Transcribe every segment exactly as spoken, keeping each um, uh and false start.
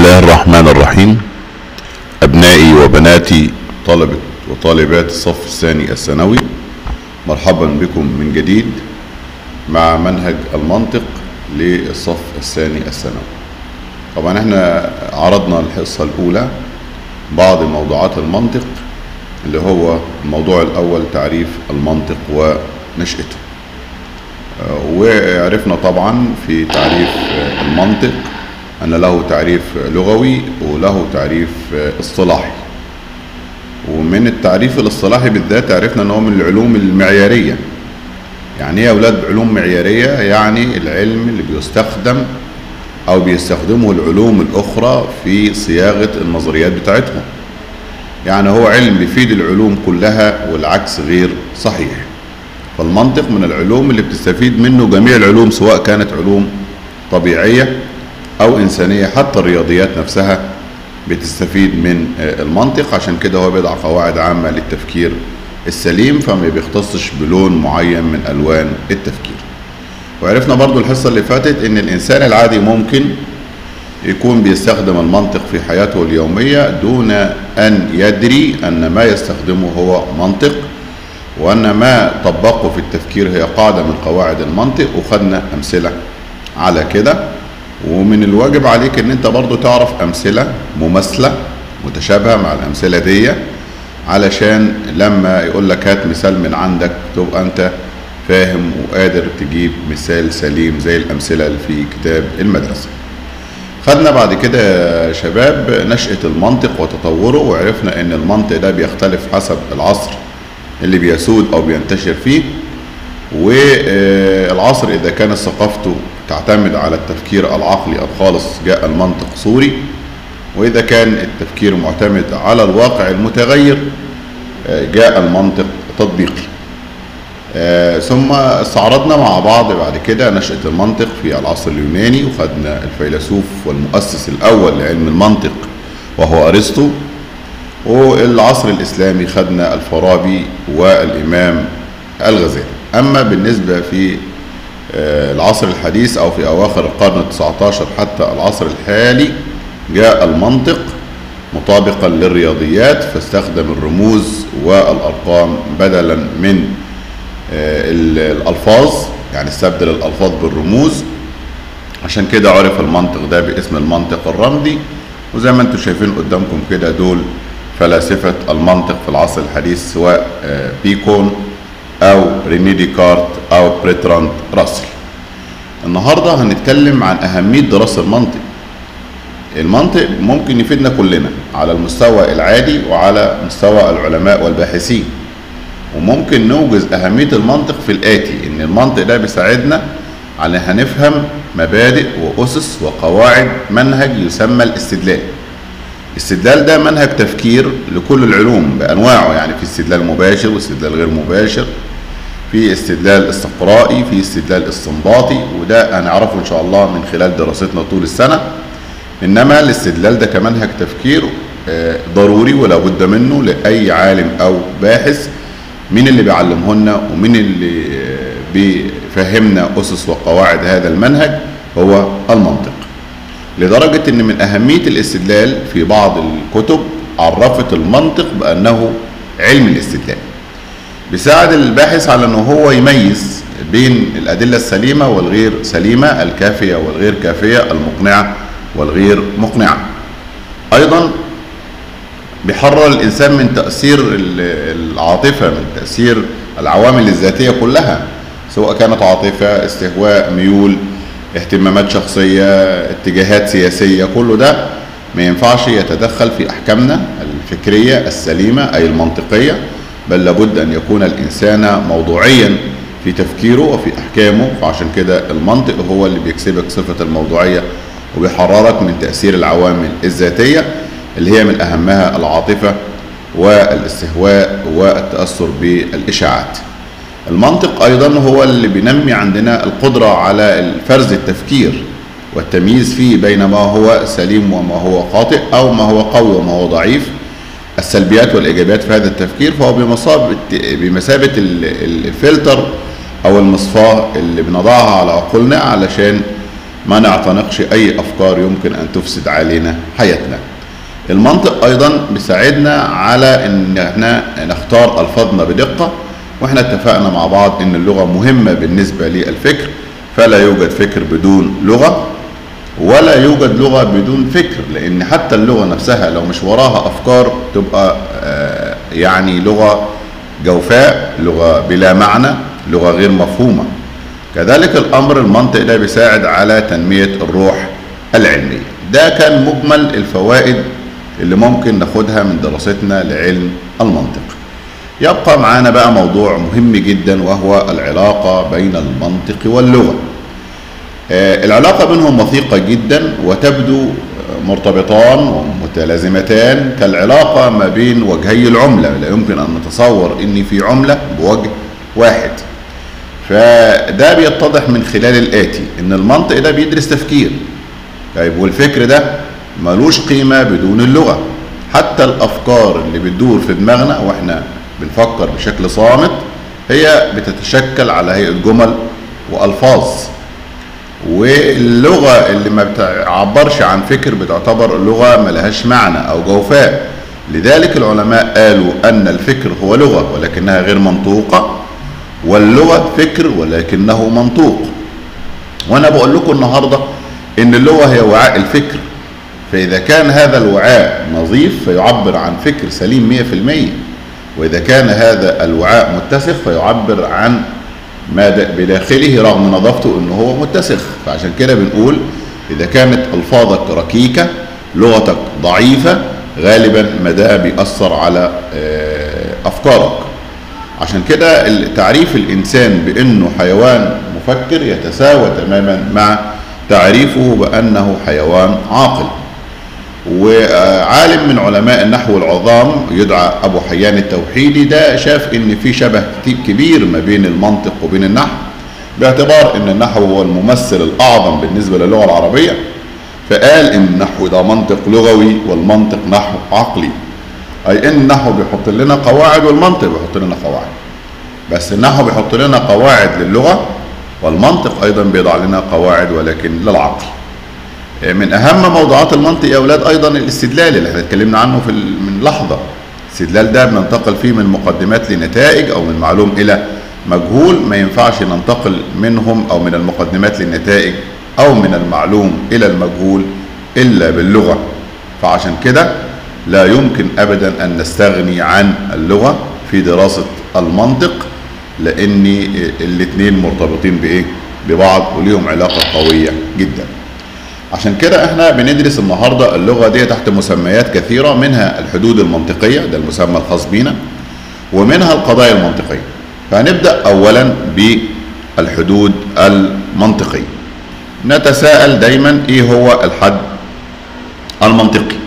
الله الرحمن الرحيم. أبنائي وبناتي طلبة وطالبات الصف الثاني الثانوي، مرحبا بكم من جديد مع منهج المنطق للصف الثاني الثانوي. طبعا احنا عرضنا الحصة الأولى بعض موضوعات المنطق، اللي هو الموضوع الأول تعريف المنطق ونشأته، وعرفنا طبعا في تعريف المنطق أن له تعريف لغوي وله تعريف اصطلاحي. ومن التعريف الاصطلاحي بالذات عرفنا أنه من العلوم المعيارية. يعني ايه يا أولاد علوم معيارية؟ يعني العلم اللي بيستخدم أو بيستخدمه العلوم الأخرى في صياغة النظريات بتاعتهم. يعني هو علم بيفيد العلوم كلها والعكس غير صحيح. فالمنطق من العلوم اللي بتستفيد منه جميع العلوم، سواء كانت علوم طبيعية أو إنسانية. حتى الرياضيات نفسها بتستفيد من المنطق، عشان كده هو بيضع قواعد عامة للتفكير السليم، فما بيختصش بلون معين من ألوان التفكير. وعرفنا برضو الحصة اللي فاتت إن الإنسان العادي ممكن يكون بيستخدم المنطق في حياته اليومية دون أن يدري أن ما يستخدمه هو منطق، وأن ما طبقه في التفكير هي قاعدة من قواعد المنطق، وخدنا أمثلة على كده. ومن الواجب عليك ان انت برضو تعرف امثلة مماثلة متشابهة مع الامثلة دي، علشان لما يقول لك هات مثال من عندك تبقى انت فاهم وقادر تجيب مثال سليم زي الامثلة اللي في كتاب المدرسة. خدنا بعد كده يا شباب نشأة المنطق وتطوره، وعرفنا ان المنطق ده بيختلف حسب العصر اللي بيسود او بينتشر فيه. والعصر اذا كانت ثقافته تعتمد على التفكير العقلي الخالص جاء المنطق صوري، وإذا كان التفكير معتمد على الواقع المتغير جاء المنطق تطبيقي. ثم استعرضنا مع بعض بعد كده نشأة المنطق في العصر اليوناني، وخدنا الفيلسوف والمؤسس الأول لعلم المنطق وهو أرسطو. والعصر الإسلامي خدنا الفارابي والإمام الغزالي. أما بالنسبة في العصر الحديث أو في أواخر القرن التاسع عشر حتى العصر الحالي جاء المنطق مطابقا للرياضيات، فاستخدم الرموز والأرقام بدلا من الألفاظ، يعني استبدل الألفاظ بالرموز. عشان كده عرف المنطق ده باسم المنطق الرمزي. وزي ما انتم شايفين قدامكم كده دول فلاسفة المنطق في العصر الحديث، سواء بيكون أو ريني ديكارت أو بريتراند راسل. النهاردة هنتكلم عن أهمية دراسة المنطق. المنطق ممكن يفيدنا كلنا على المستوى العادي وعلى مستوى العلماء والباحثين. وممكن نوجز أهمية المنطق في الآتي: إن المنطق ده بيساعدنا على هنفهم مبادئ وأسس وقواعد منهج يسمى الاستدلال. الاستدلال ده منهج تفكير لكل العلوم بأنواعه، يعني في استدلال مباشر واستدلال غير مباشر، في استدلال استقرائي، في استدلال استنباطي، وده هنعرفه إن شاء الله من خلال دراستنا طول السنة. إنما الاستدلال ده كمنهج تفكير ضروري ولا بد منه لأي عالم أو باحث. مين اللي بيعلمه لنا ومين اللي بيفهمنا أسس وقواعد هذا المنهج؟ هو المنطق. لدرجة ان من اهمية الاستدلال في بعض الكتب عرفت المنطق بانه علم الاستدلال. بيساعد الباحث على انه هو يميز بين الادلة السليمة والغير سليمة، الكافية والغير كافية، المقنعة والغير مقنعة. ايضا بيحرر الانسان من تأثير العاطفة، من تأثير العوامل الذاتية كلها، سواء كانت عاطفة، استهواء، ميول، اهتمامات شخصية، اتجاهات سياسية. كله ده ما ينفعش يتدخل في أحكامنا الفكرية السليمة أي المنطقية، بل لابد أن يكون الإنسان موضوعيا في تفكيره وفي أحكامه. فعشان كده المنطق هو اللي بيكسبك صفة الموضوعية وبيحررك من تأثير العوامل الذاتية اللي هي من أهمها العاطفة والاستهواء والتأثر بالإشاعات. المنطق أيضا هو اللي بينمي عندنا القدرة على فرز التفكير والتمييز فيه بين ما هو سليم وما هو خاطئ، أو ما هو قوي وما هو ضعيف، السلبيات والإيجابيات في هذا التفكير. فهو بمثابة بمثابة الفلتر أو المصفاة اللي بنضعها على عقولنا علشان ما نعتنقش أي أفكار يمكن أن تفسد علينا حياتنا. المنطق أيضا بيساعدنا على أن احنا نختار ألفاظنا بدقة، واحنا اتفقنا مع بعض أن اللغة مهمة بالنسبة للفكر، فلا يوجد فكر بدون لغة ولا يوجد لغة بدون فكر، لأن حتى اللغة نفسها لو مش وراها أفكار تبقى يعني لغة جوفاء، لغة بلا معنى، لغة غير مفهومة. كذلك الأمر المنطق ده بيساعد على تنمية الروح العلمية. ده كان مجمل الفوائد اللي ممكن ناخدها من دراستنا لعلم المنطق. يبقى معانا بقى موضوع مهم جدا، وهو العلاقة بين المنطق واللغة. آه العلاقة بينهم وثيقة جدا، وتبدو مرتبطان ومتلازمتان كالعلاقة ما بين وجهي العملة. لا يمكن أن نتصور أن في عملة بوجه واحد. فده بيتضح من خلال الآتي: إن المنطق ده بيدرس تفكير. طيب والفكر ده ملوش قيمة بدون اللغة. حتى الأفكار اللي بتدور في دماغنا وإحنا بنفكر بشكل صامت هي بتتشكل على هيئة جمل وألفاظ، واللغة اللي ما بتعبرش عن فكر بتعتبر اللغة ملهاش معنى أو جوفاء. لذلك العلماء قالوا أن الفكر هو لغة ولكنها غير منطوقة، واللغة فكر ولكنه منطوق. وأنا بقول لكم النهاردة إن اللغة هي وعاء الفكر، فإذا كان هذا الوعاء نظيف فيعبر عن فكر سليم مئة في المئة، وإذا كان هذا الوعاء متسخ فيعبر عن ما بداخله رغم نظافته إنه هو متسخ. فعشان كده بنقول إذا كانت ألفاظك ركيكة، لغتك ضعيفة، غالبا ما ده بيأثر على أفكارك. عشان كده تعريف الإنسان بأنه حيوان مفكر يتساوى تماما مع تعريفه بأنه حيوان عاقل. وعالم من علماء النحو العظام يدعى أبو حيان التوحيدي ده شاف إن في شبه كبير ما بين المنطق وبين النحو، باعتبار إن النحو هو الممثل الأعظم بالنسبة للغة العربية، فقال إن النحو ده منطق لغوي والمنطق نحو عقلي. أي إن النحو بيحط لنا قواعد والمنطق بيحط لنا قواعد، بس النحو بيحط لنا قواعد للغة والمنطق أيضا بيضع لنا قواعد ولكن للعقل. من أهم موضوعات المنطق يا أولاد أيضا الاستدلال اللي احنا اتكلمنا عنه في من لحظة. الاستدلال ده بننتقل فيه من مقدمات لنتائج أو من معلوم إلى مجهول، ما ينفعش ننتقل منهم أو من المقدمات للنتائج أو من المعلوم إلى المجهول إلا باللغة. فعشان كده لا يمكن أبدا أن نستغني عن اللغة في دراسة المنطق، لأن الاثنين مرتبطين بإيه؟ ببعض وليهم علاقة قوية جدا. عشان كده احنا بندرس النهاردة اللغة دي تحت مسميات كثيرة، منها الحدود المنطقية ده المسمى الخاص بينا، ومنها القضايا المنطقية. فهنبدأ أولا بالحدود المنطقية. نتساءل دايما ايه هو الحد المنطقي؟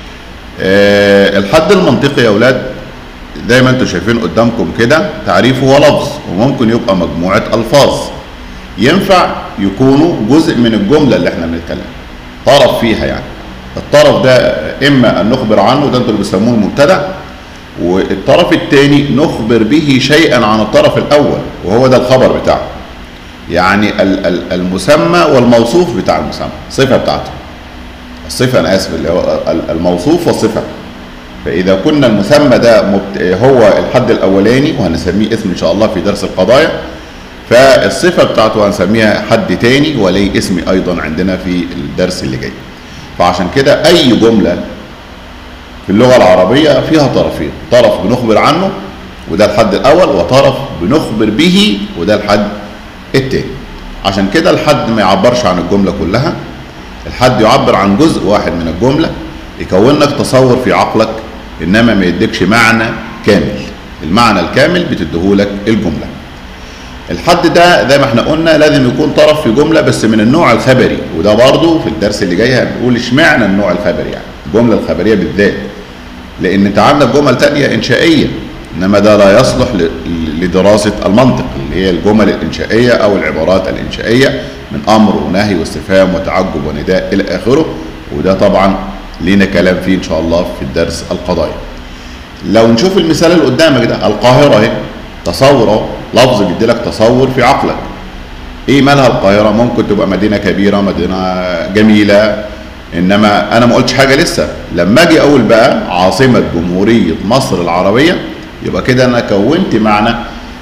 اه الحد المنطقي يا أولاد زي ما انتم شايفين قدامكم كده تعريفه هو لفظ، وممكن يبقى مجموعة ألفاظ ينفع يكونوا جزء من الجملة اللي احنا بنتكلم، طرف فيها. يعني الطرف ده إما أن نخبر عنه، ده انتوا اللي بيسموه المبتدأ، والطرف الثاني نخبر به شيئا عن الطرف الأول وهو ده الخبر بتاعه. يعني المسمى والموصوف بتاع المسمى، الصفة بتاعته، الصفة أنا آسف اللي هو الموصوف والصفة. فإذا كنا المسمى ده هو الحد الأولاني وهنسميه اسم إن شاء الله في درس القضايا، فالصفة بتاعته هنسميها حد تاني وليه اسم أيضا عندنا في الدرس اللي جاي. فعشان كده أي جملة في اللغة العربية فيها طرفين، طرف بنخبر عنه وده الحد الأول، وطرف بنخبر به وده الحد التاني. عشان كده الحد ما يعبرش عن الجملة كلها، الحد يعبر عن جزء واحد من الجملة يكون لك تصور في عقلك، إنما ما يديكش معنى كامل. المعنى الكامل بتديهولك الجملة. الحد ده زي ما احنا قلنا لازم يكون طرف في جملة بس من النوع الخبري، وده برضو في الدرس اللي جاي هنقول اشمعنى النوع الخبري، يعني الجملة الخبرية بالذات، لأن انت عندك جمل تانية إنشائية، إنما ده لا يصلح لدراسة المنطق اللي هي الجمل الإنشائية أو العبارات الإنشائية من أمر ونهي واستفهام وتعجب ونداء إلى آخره، وده طبعا لينا كلام فيه إن شاء الله في الدرس القضايا. لو نشوف المثال اللي قدامك ده، القاهرة اهي، تصور اهو، لفظ بيدي لك تصور في عقلك. ايه مالها القاهره؟ ممكن تبقى مدينه كبيره، مدينه جميله، انما انا ما قلتش حاجه لسه. لما اجي اقول بقى عاصمه جمهوريه مصر العربيه، يبقى كده انا كونت معنى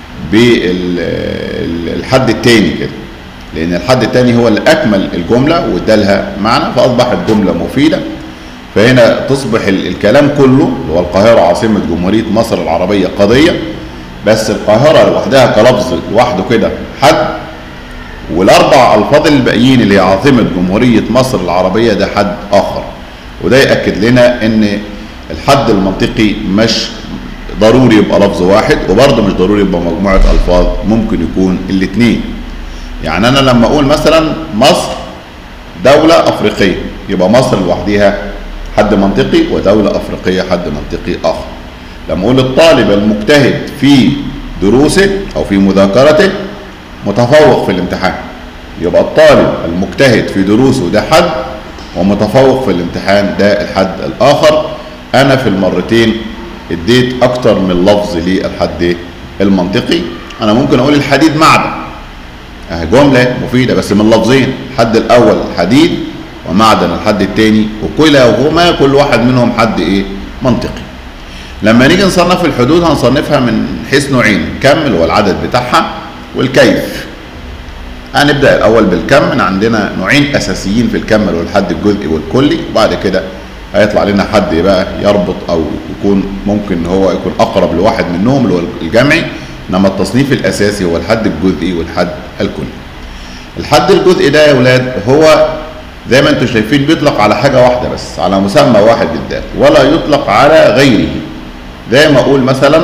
بالحد الثاني كده، لان الحد الثاني هو اللي اكمل الجمله وادالها معنى فاصبحت جمله مفيده. فهنا تصبح الكلام كله اللي هو القاهره عاصمه جمهوريه مصر العربيه قضيه، بس القاهره لوحدها كلفظ لوحده كده حد، والاربع الفاظ الباقيين اللي هي عاصمه جمهوريه مصر العربيه ده حد اخر. وده ياكد لنا ان الحد المنطقي مش ضروري يبقى لفظ واحد، وبرضه مش ضروري يبقى مجموعه الفاظ، ممكن يكون الاثنين. يعني انا لما اقول مثلا مصر دوله افريقيه، يبقى مصر لوحدها حد منطقي، ودوله افريقيه حد منطقي اخر. لما اقول الطالب المجتهد في دروسه او في مذاكرته متفوق في الامتحان، يبقى الطالب المجتهد في دروسه ده حد، ومتفوق في الامتحان ده الحد الاخر. انا في المرتين اديت اكتر من لفظ للحد المنطقي. انا ممكن اقول الحديد معدن، اهي جمله مفيده بس من لفظين، الحد الاول حديد ومعدن الحد الثاني، وكلاهما كل واحد منهم حد ايه؟ منطقي. لما نيجي نصنف الحدود هنصنفها من حيث نوعين، الكم اللي هو العدد بتاعها، والكيف. هنبدا الاول بالكم. عندنا نوعين اساسيين في الكم اللي هو الحد الجزئي والكلي، وبعد كده هيطلع لنا حد بقى يربط او يكون ممكن هو يكون اقرب لواحد منهم اللي هو الجمعي، انما التصنيف الاساسي هو الحد الجزئي والحد الكلي. الحد الجزئي ده يا اولاد هو زي ما انتم شايفين بيطلق على حاجه واحده بس، على مسمى واحد بالذات، ولا يطلق على غيره. زي ما اقول مثلا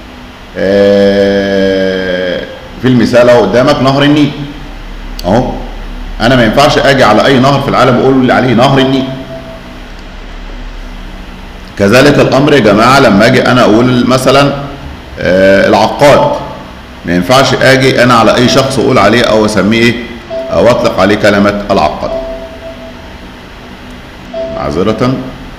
في المثال اهو قدامك نهر النيل اهو، انا ما ينفعش اجي على اي نهر في العالم واقول اللي عليه نهر النيل. كذلك الامر يا جماعه لما اجي انا اقول مثلا العقاد، ما ينفعش اجي انا على اي شخص اقول عليه او اسميه ايه او اطلق عليه كلمه العقاد. معذره.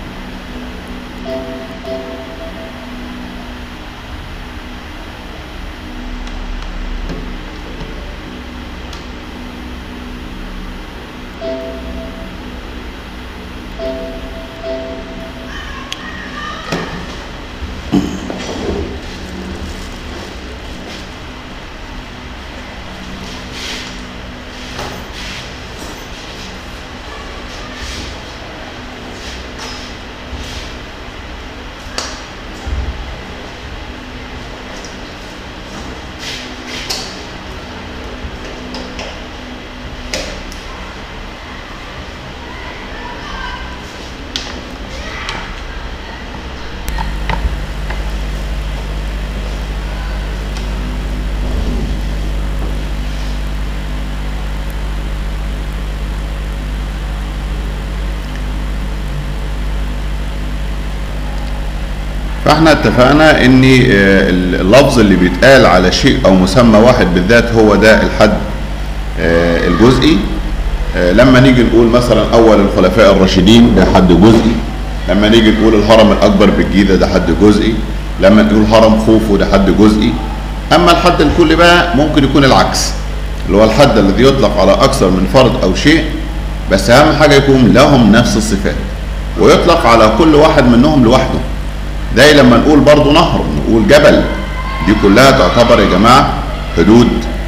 فاحنا اتفقنا ان اللفظ اللي بيتقال على شيء او مسمى واحد بالذات هو ده الحد الجزئي. لما نيجي نقول مثلا اول الخلفاء الراشدين ده حد جزئي، لما نيجي نقول الهرم الاكبر بالجيزه ده حد جزئي، لما نقول هرم خوفو ده حد جزئي. اما الحد الكلي بقى ممكن يكون العكس، اللي هو الحد الذي يطلق على اكثر من فرد او شيء، بس اهم حاجه يكون لهم نفس الصفات، ويطلق على كل واحد منهم لوحده. زي لما نقول برضو نهر، نقول جبل، دي كلها تعتبر يا جماعه حدود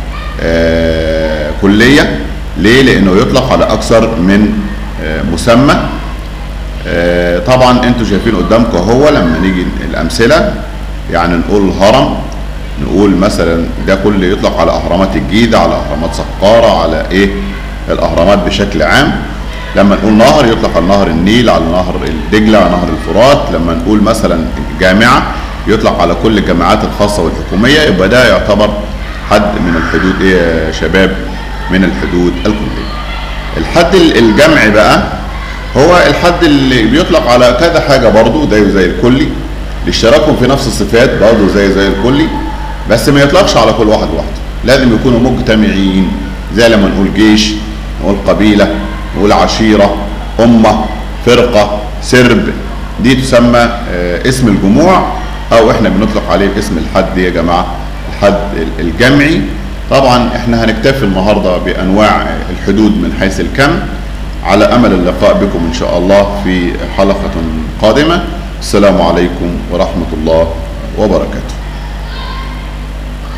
آه كليه. ليه؟ لانه يطلق على اكثر من آه مسمى. آه طبعا انتوا شايفين قدامكم اهو لما نيجي الامثله، يعني نقول الهرم، نقول مثلا ده كله يطلق على اهرامات الجيزه، على اهرامات سقاره، على ايه الاهرامات بشكل عام. لما نقول نهر يطلق على نهر النيل، على نهر الدجله، على نهر الفرات. لما نقول مثلا جامعه يطلق على كل الجامعات الخاصه والحكوميه. يبقى ده يعتبر حد من الحدود ايه يا شباب؟ من الحدود الكليه. الحد الجمعي بقى هو الحد اللي بيطلق على كذا حاجه برضه زيه زي الكلي، لاشتراكهم في نفس الصفات برضه زي زي الكلي، بس ما يطلقش على كل واحد لوحده، لازم يكونوا مجتمعين. زي لما نقول جيش، نقول قبيله، نقول عشيره، امه، فرقه، سرب، دي تسمى اسم الجموع، او احنا بنطلق عليه اسم الحد يا جماعه الحد الجمعي. طبعا احنا هنكتفي النهارده بانواع الحدود من حيث الكم، على امل اللقاء بكم ان شاء الله في حلقة قادمة. السلام عليكم ورحمة الله وبركاته.